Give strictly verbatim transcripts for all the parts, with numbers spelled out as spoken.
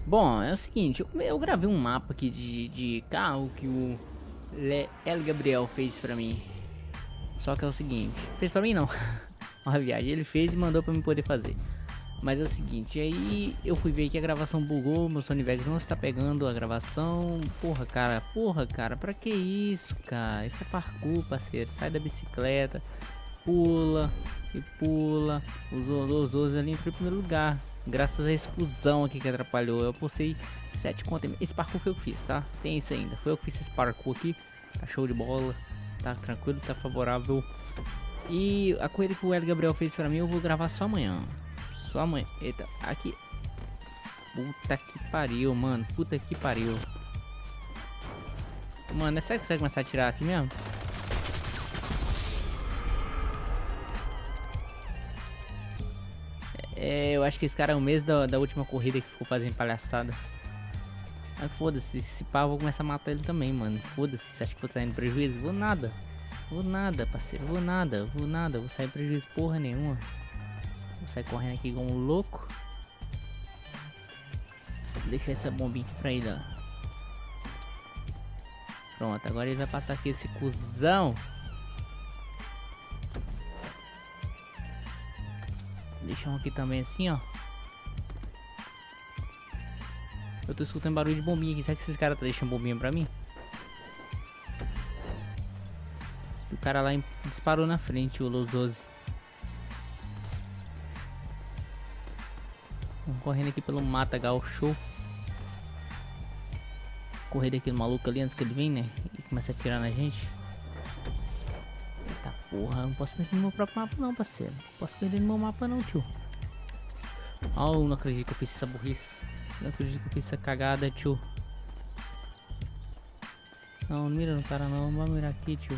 Bom, é o seguinte, eu, eu gravei um mapa aqui de, de carro que o Le, El Gabriel fez pra mim. Só que é o seguinte, fez pra mim não. Uma viagem, ele fez e mandou pra mim poder fazer. Mas é o seguinte, aí eu fui ver que a gravação bugou, meu Sony Vegas não está pegando a gravação. Porra, cara, porra, cara, pra que isso, cara? Isso é parkour, parceiro. Sai da bicicleta, pula e pula. Os os ali em primeiro lugar. Graças a exclusão aqui que atrapalhou. Eu postei sete contas. Esse parkour foi eu que fiz, tá? Tem isso ainda. Foi eu que fiz esse parkour aqui. Tá show de bola. Tá tranquilo, tá favorável. E a corrida que o Hélio Gabriel fez pra mim eu vou gravar só amanhã. Só amanhã. Eita, aqui. Puta que pariu, mano. Puta que pariu. Mano, é sério que você vai começar a tirar aqui mesmo? É, eu acho que esse cara é o mesmo da, da última corrida que ficou fazendo palhaçada. Mas foda-se, se pá, eu vou começar a matar ele também, mano. Foda-se, você acha que vou sair no prejuízo? Vou nada. Vou nada, parceiro. Vou nada, vou nada. Vou sair prejuízo porra nenhuma. Vou sair correndo aqui igual um louco. Deixa essa bombinha aqui pra ele, ó. Pronto, agora ele vai passar aqui esse cuzão. Deixa um aqui também assim, ó. Eu tô escutando barulho de bombinha aqui. Será que esses caras tá deixando bombinha pra mim? O cara lá disparou na frente, o Lozoso. Vamos correndo aqui pelo matagal, show. Correr daquele maluco ali antes que ele vem, né? E começa a atirar na gente. Eita porra, eu não posso perder no meu próprio mapa não, parceiro. Não posso perder no meu mapa não, tio. Oh, não acredito que eu fiz essa burrice. Não acredito que eu fiz essa cagada, tio. Não, não mira no cara não, vamos mirar aqui, tio.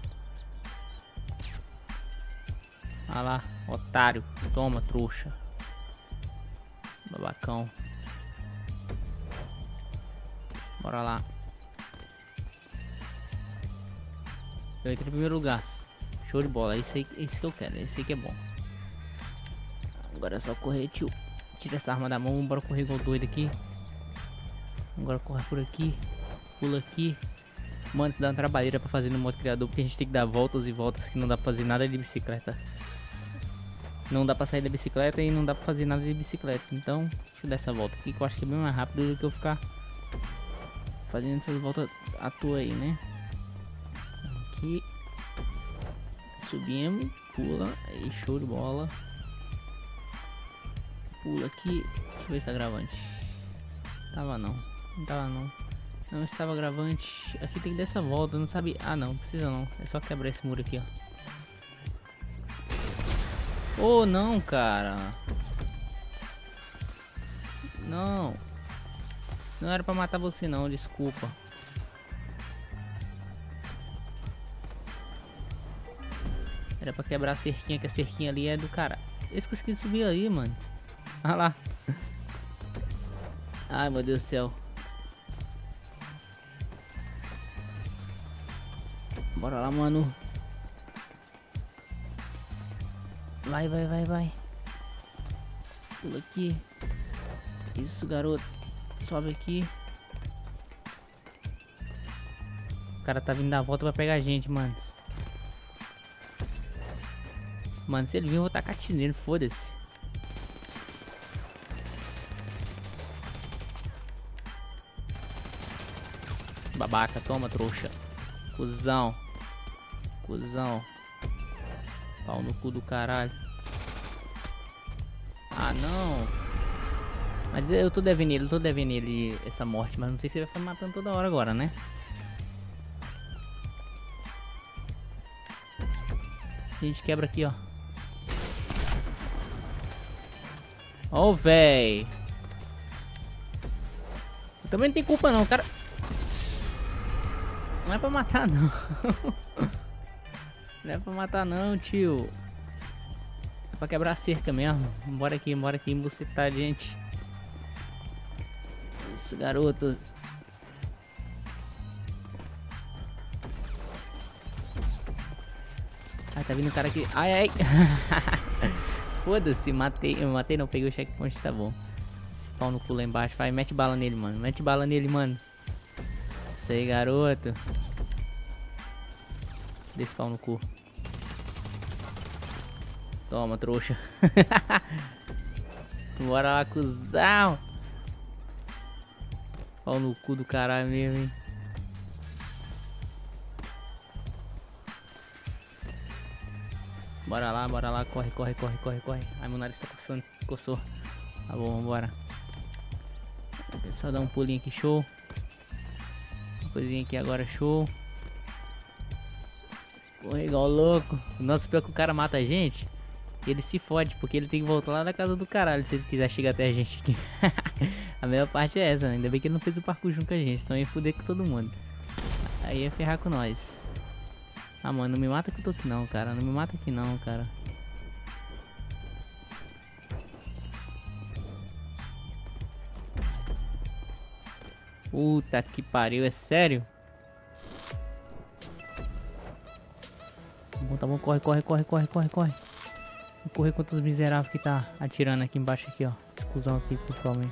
Ah lá, otário. Toma, trouxa. Babacão. Bora lá. Eu entrei em primeiro lugar. Show de bola. Esse aí, esse que eu quero. Esse aí que é bom. Agora é só correr, tio. Tira essa arma da mão. Bora correr igual doido aqui. Agora corre por aqui. Pula aqui. Mano, isso dá uma trabalheira pra fazer no modo criador. Porque a gente tem que dar voltas e voltas. Que não dá pra fazer nada de bicicleta. Não dá pra sair da bicicleta e não dá pra fazer nada de bicicleta. Então, deixa eu dar essa volta aqui que eu acho que é bem mais rápido do que eu ficar fazendo essas voltas à toa aí, né? Aqui. Subimos. Pula. Aí, show de bola. Pula aqui. Deixa eu ver se tá gravante. Tava não. Não tava não. Não estava gravante. Aqui tem que dar essa volta. Não sabe. Ah não, precisa não. É só quebrar esse muro aqui, ó. Oh, não, cara. Não. Não era pra matar você não, desculpa. Era pra quebrar a cerquinha, que a cerquinha ali é do cara. Eu esqueci de subir aí, mano. Olha lá. Ai, meu Deus do céu. Bora lá, mano. Vai, vai, vai, vai. Pula aqui. Isso, garoto. Sobe aqui. O cara tá vindo dar a volta pra pegar a gente, mano. Mano, se ele vir, eu vou tacar tiro nele, foda-se. Babaca, toma, trouxa. Cusão. Cusão. Pau no cu do caralho. Ah, não. Mas eu tô devendo ele, eu tô devendo ele essa morte. Mas não sei se ele vai ficar matando toda hora agora, né? A gente quebra aqui, ó. Ó, oh, véi. Eu também não tenho culpa não, cara. Não é pra matar não. Não é pra matar não, tio. É pra quebrar a cerca mesmo. Bora aqui, bora aqui, embucetar a gente. Isso, garotos. Ah, tá vindo um cara aqui. Ai, ai. Foda-se, matei. Eu matei não, peguei o checkpoint, tá bom. pau no cu lá embaixo. Vai, mete bala nele, mano. Mete bala nele, mano. Isso aí, garoto. Desse pau no cu. Toma, trouxa. Bora lá, cuzão. Pau no cu do caralho mesmo, hein. Bora lá, bora lá. Corre, corre, corre, corre, corre. Ai, meu nariz tá coçando. Coçou. Tá bom, vambora. Só dar um pulinho aqui, show. Uma coisinha aqui agora, show. Corre igual louco. Nossa, pior que o cara mata a gente. Ele se fode, porque ele tem que voltar lá da casa do caralho se ele quiser chegar até a gente aqui. A melhor parte é essa, né? Ainda bem que ele não fez o parkour junto com a gente, senão ia fuder com todo mundo. Aí ia ferrar com nós. Ah, mano, não me mata que eu tô aqui não, cara. Não me mata aqui não, cara. Puta que pariu, é sério? Tá bom, tá bom, corre, corre, corre, corre, corre, corre. Vou correr contra os miseráveis que tá atirando aqui embaixo aqui, ó. Esse cuzão aqui, principalmente.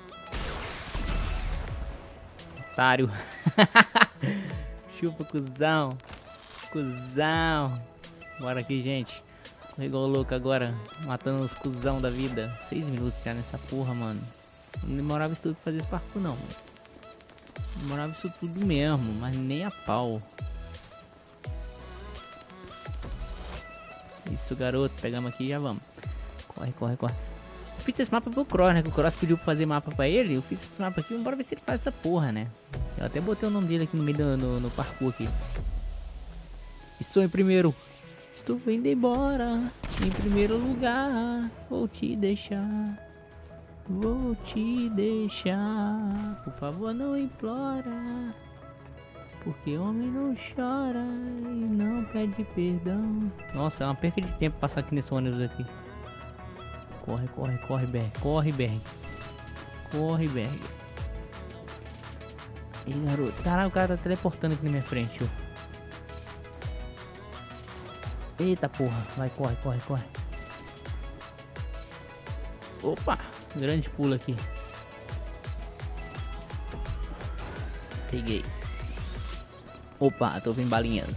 Otário. Chupa, cuzão. Cuzão. Bora aqui, gente. Corre igual louco agora. Matando os cuzão da vida. Seis minutos já nessa porra, mano. Não demorava isso tudo pra fazer esse parkour, não, mano. Demorava isso tudo mesmo, mas nem a pau. Isso, garoto. Pegamos aqui e já vamos. Corre, corre, corre. Eu fiz esse mapa pro Cross, né? Que o Cross pediu pra fazer mapa pra ele. Eu fiz esse mapa aqui. Bora ver se ele faz essa porra, né? Eu até botei o nome dele aqui no meio do no, no parkour aqui. Estou em primeiro. Estou indo embora. Em primeiro lugar. Vou te deixar. Vou te deixar. Por favor, não implora. Porque homem não chora e não pede perdão. Nossa, é uma perca de tempo passar aqui nesse ônibus aqui. Corre, corre, corre, Berg. Corre, Berg. Corre, Berg. Ih, garoto. Caralho, o cara tá teleportando aqui na minha frente, ó. Eita porra. Vai, corre, corre, corre. Opa. Grande pulo aqui. Peguei. Opa, tô vendo balinhas.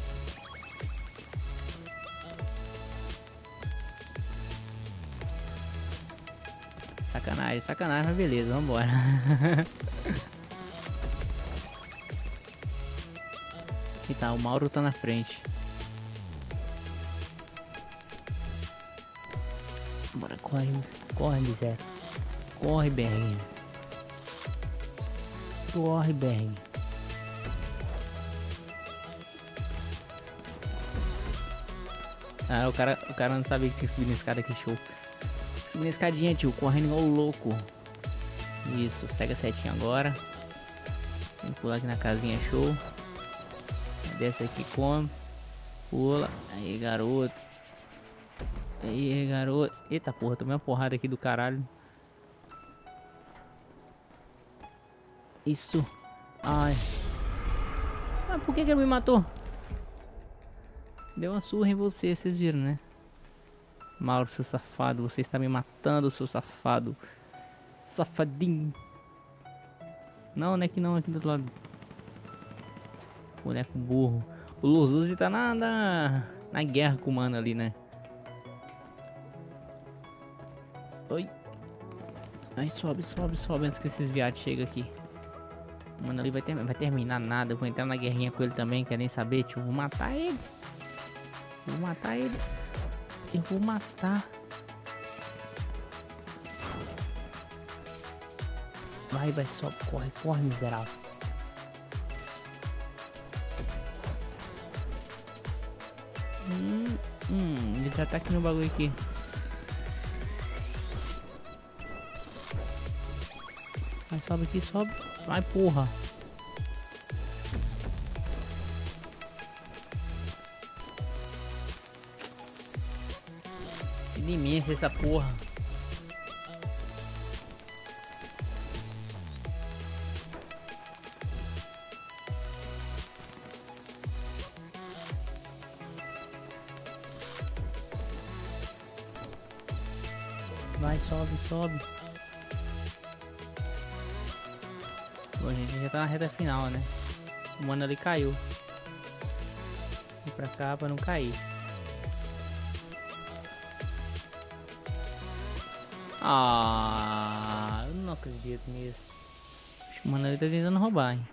Sacanagem, sacanagem, mas beleza, vambora. Aqui tá, o Mauro tá na frente. Bora, corre, corre, miséria. Corre, Berg. Corre, Berg. Ah, o cara, o cara não sabia que tinha que subir na escada aqui, show. Subir na escadinha, tio, correndo igual louco. Isso, segue a setinha agora. Tem que pular aqui na casinha, show. Desce aqui, come. Pula. Aí, garoto. Aí, garoto. Eita porra, tomei uma porrada aqui do caralho. Isso. Ai. Ah, por que que ele me matou? Deu uma surra em você, vocês viram, né? Mauro, seu safado. Você está me matando, seu safado. Safadinho. Não, não é que não, aqui do outro lado. Boneco burro. O Lozuzi tá na, na, na guerra com o mano ali, né? Oi. Aí sobe, sobe, sobe antes que esses viados chegam aqui. O mano ali vai, ter, vai terminar nada. Eu vou entrar na guerrinha com ele também, quer nem saber, tio. Vou matar ele. Vou matar ele. Eu vou matar. Vai, vai, sobe, corre, corre, miserável. Hum, hum, ele já tá aqui no bagulho aqui. Vai, sobe aqui, sobe. Vai, porra. Que imensa essa porra. Vai, sobe, sobe. Bom, gente, a gente já tá na reta final, né? O mano ali caiu. Vou pra cá pra não cair. Ah, eu não acredito nisso. Acho que o mano ali tá tentando roubar, hein?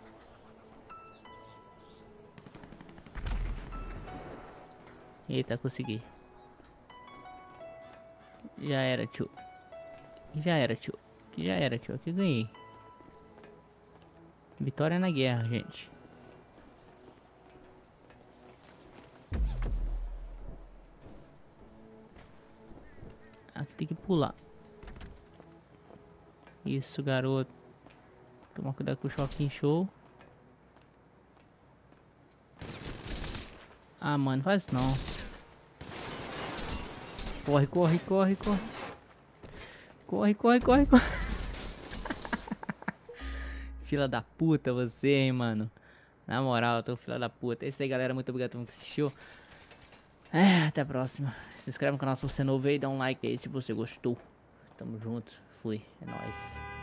Eita, consegui. Já era, tio. Já era, tio. Já era, tio. Aqui ganhei. Vitória na guerra, gente. Aqui tem que pular. Isso, garoto. Toma cuidado com o choque show. Ah, mano, faz isso não. Corre, corre, corre, corre. Corre, corre, corre, corre. Fila da puta você, hein, mano. Na moral, eu tô fila da puta. É isso aí, galera. Muito obrigado por todo mundo que assistiu. É, até a próxima. Se inscreve no canal se você é novo aí. Dá um like aí se você gostou. Tamo junto. Fui. É nóis.